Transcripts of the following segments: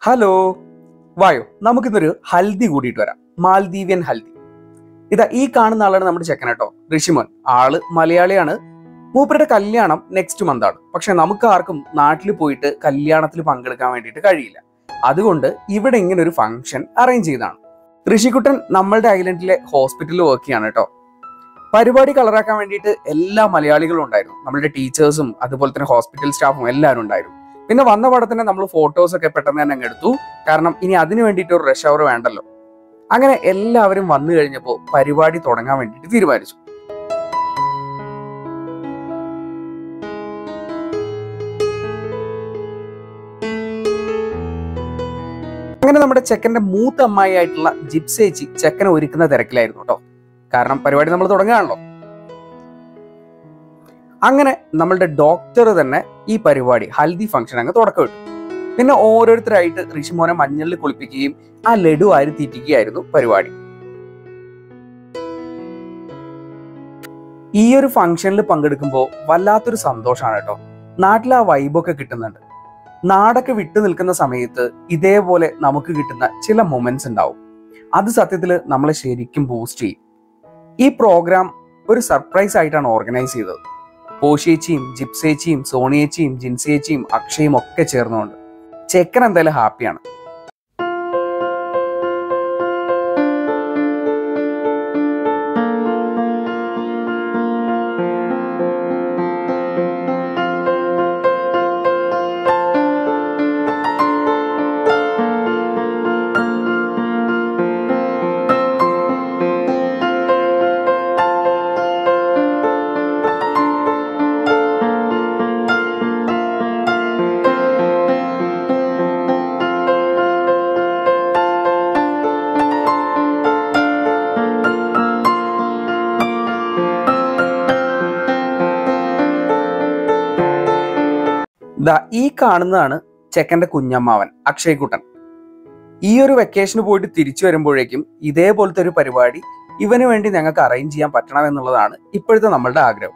Hello, വായോ നമുക്കിന്നൊരു ഹൽദി കൂടിയിട്ട് വരാം. മാൽദീവിയൻ ഹൽദി. ഇതാ ഈ കാണുന്ന ആളാണ് നമ്മുടെ ചെക്കൻ കേട്ടോ, ഋഷിമോൻ. ആള് മലയാളിയാണ്. മൂപ്പരുടെ കല്യാണം നെക്സ്റ്റ് മന്ത് ആണ്. പക്ഷെ നമുക്ക് ആർക്കും നാട്ടിൽ പോയിട്ട് കല്യാണത്തിൽ പങ്കെടുക്കാൻ വേണ്ടിയിട്ട് കഴിയില്ല. അതുകൊണ്ട് ഇവിടെ ഇങ്ങനെ ഒരു ഫംഗ്ഷൻ അറേഞ്ച് ചെയ്തതാണ്. ഋഷിക്കുട്ടൻ നമ്മളുടെ ഐലൻഡിലെ ഹോസ്പിറ്റലിൽ വർക്ക് ചെയ്യാണ് കേട്ടോ. പരിപാടി കളറാക്കാൻ വേണ്ടിയിട്ട് എല്ലാ മലയാളികളും ഉണ്ടായിരുന്നു. നമ്മളുടെ ടീച്ചേഴ്സും അതുപോലെ തന്നെ ഹോസ്പിറ്റൽ സ്റ്റാഫും എല്ലാവരും ഉണ്ടായിരുന്നു. പിന്നെ വന്ന പാടെ തന്നെ നമ്മൾ ഫോട്ടോസൊക്കെ പെട്ടെന്ന് തന്നെ അങ്ങ് എടുത്തു. കാരണം ഇനി അതിന് വേണ്ടിയിട്ട് ഒരു റഷ് അവർ വേണ്ടല്ലോ. അങ്ങനെ എല്ലാവരും വന്നു കഴിഞ്ഞപ്പോൾ പരിപാടി തുടങ്ങാൻ വേണ്ടിയിട്ട് തീരുമാനിച്ചു. അങ്ങനെ നമ്മുടെ ചെക്കന്റെ മൂത്ത അമ്മായി ആയിട്ടുള്ള ജിപ്സേച്ചി ചെക്കനെ ഒരുക്കുന്ന തിരക്കിലായിരുന്നു കേട്ടോ. കാരണം പരിപാടി നമ്മൾ തുടങ്ങുകയാണല്ലോ. അങ്ങനെ നമ്മളുടെ ഡോക്ടർ തന്നെ ഈ പരിപാടി ഹൽദി ഫംഗ്ഷൻ അങ്ങ് തുടക്കമിട്ടു. പിന്നെ ഓരോരുത്തരായിട്ട് ഋഷിമോനെ മഞ്ഞളിൽ കുളിപ്പിക്കുകയും ആ ലഡു ആരി തീറ്റിക്കുകയായിരുന്നു പരിപാടി. ഈ ഒരു ഫംഗ്ഷനിൽ പങ്കെടുക്കുമ്പോൾ വല്ലാത്തൊരു സന്തോഷമാണ് കേട്ടോ. നാട്ടിൽ ആ വൈബൊക്കെ കിട്ടുന്നുണ്ട്. നാടൊക്കെ വിട്ടു നിൽക്കുന്ന സമയത്ത് ഇതേപോലെ നമുക്ക് കിട്ടുന്ന ചില മൊമെന്റ്സ് ഉണ്ടാവും. അത് സത്യത്തിൽ നമ്മളെ ശരിക്കും ബൂസ്റ്റ് ചെയ്യും. ഈ പ്രോഗ്രാം ഒരു സർപ്രൈസ് ആയിട്ടാണ് ഓർഗനൈസ് ചെയ്തത്. പോഷിയേച്ചിയും ജിപ്സേച്ചിയും സോണിയേച്ചിയും ജിൻസിയേച്ചിയും അക്ഷയും ഒക്കെ ചേർന്നുകൊണ്ട് ചെക്കൻ എന്തായാലും ഹാപ്പിയാണ്. ഈ കാണുന്നതാണ് ചെക്കന്റെ കുഞ്ഞമ്മാവൻ അക്ഷയ്ക്കുട്ടൻ. ഈ ഒരു വെക്കേഷന് പോയിട്ട് തിരിച്ചു വരുമ്പോഴേക്കും ഇതേപോലത്തെ ഒരു പരിപാടി ഇവന് വേണ്ടി ഞങ്ങൾക്ക് അറേഞ്ച് ചെയ്യാൻ പറ്റണമെന്നുള്ളതാണ് ഇപ്പോഴത്തെ നമ്മളുടെ ആഗ്രഹം.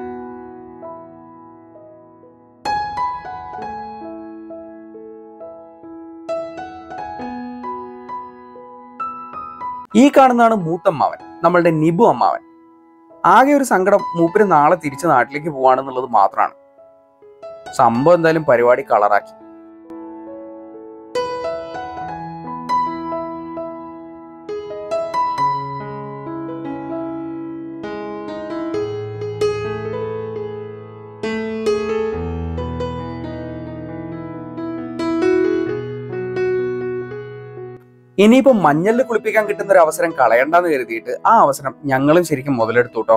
ഈ കാണുന്നതാണ് മൂത്തമ്മാവൻ, നമ്മളുടെ നിബു അമ്മാവൻ. ആകെ ഒരു സങ്കടം, മൂപ്പര് നാളെ തിരിച്ച് നാട്ടിലേക്ക് പോവാണെന്നുള്ളത് മാത്രമാണ്. സംഭവം എന്തായാലും പരിപാടി കളറാക്കി. ഇനിയിപ്പോ മഞ്ഞളിൽ കുളിപ്പിക്കാൻ കിട്ടുന്ന ഒരു അവസരം കളയണ്ടെന്ന് കരുതിയിട്ട് ആ അവസരം ഞങ്ങളും ശരിക്കും മുതലെടുത്തു കേട്ടോ.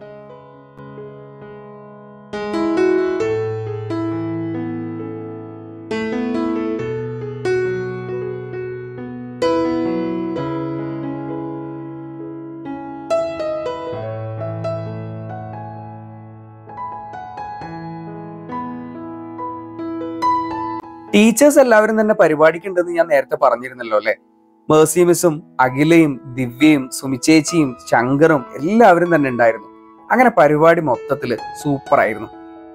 ടീച്ചേഴ്സ് എല്ലാവരും തന്നെ പരിപാടിക്കുണ്ടെന്ന് ഞാൻ നേരത്തെ പറഞ്ഞിരുന്നല്ലോ അല്ലെ. മേഴ്സി മിസ്സും അഖിലയും ദിവ്യയും സുമിച്ചേച്ചിയും ശങ്കറും എല്ലാവരും തന്നെ ഉണ്ടായിരുന്നു. അങ്ങനെ പരിപാടി മൊത്തത്തില് സൂപ്പർ ആയിരുന്നു.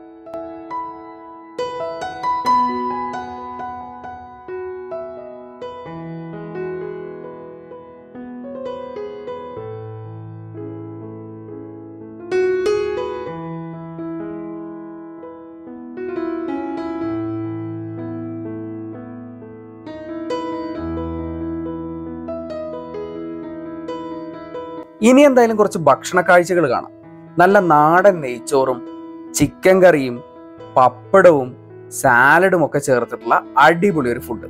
ഇനി എന്തായാലും കുറച്ച് ഭക്ഷണ കാഴ്ചകൾ കാണാം. നല്ല നാടൻ നെയ്ച്ചോറും ചിക്കൻ കറിയും പപ്പടവും സാലഡും ഒക്കെ ചേർത്തിട്ടുള്ള അടിപൊളി ഒരു ഫുഡ്.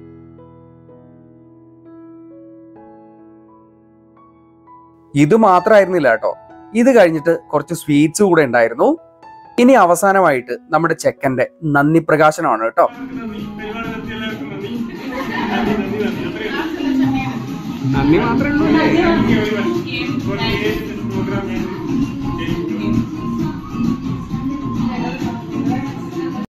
ഇത് മാത്രമായിരുന്നില്ല കേട്ടോ. ഇത് കഴിഞ്ഞിട്ട് കുറച്ച് സ്വീറ്റ്സ് കൂടെ ഉണ്ടായിരുന്നു. ഇനി അവസാനമായിട്ട് നമ്മുടെ ചെക്കന്റെ നന്ദി പ്രകാശനമാണ് കേട്ടോ. നന്ദി മാത്രമേ ഉള്ളൂ.